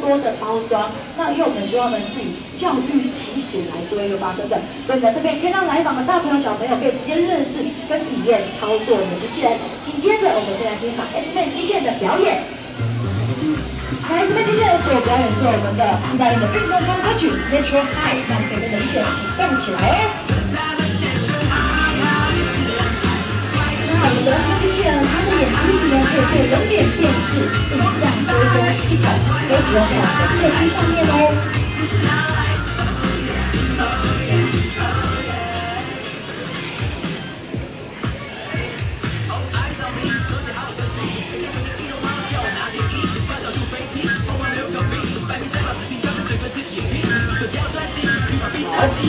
多的包装。那因为我们希望呢是以教育起始来做一个发生的，所以呢这边可以让来访的大朋友小朋友可以直接认识跟体验操作我们的机器人。紧接着我们先来欣赏 X-Men 机器人的表演。X-Men 机器人所表演是我们的意大利的运动风歌曲 Natural High， 那我们可以跟着机器人一起动起来哦。那我们的 X-Men 机器人它的眼睛呢可以做人脸辨识、影像追踪系统，可以使用在我们的社区上面哦。好，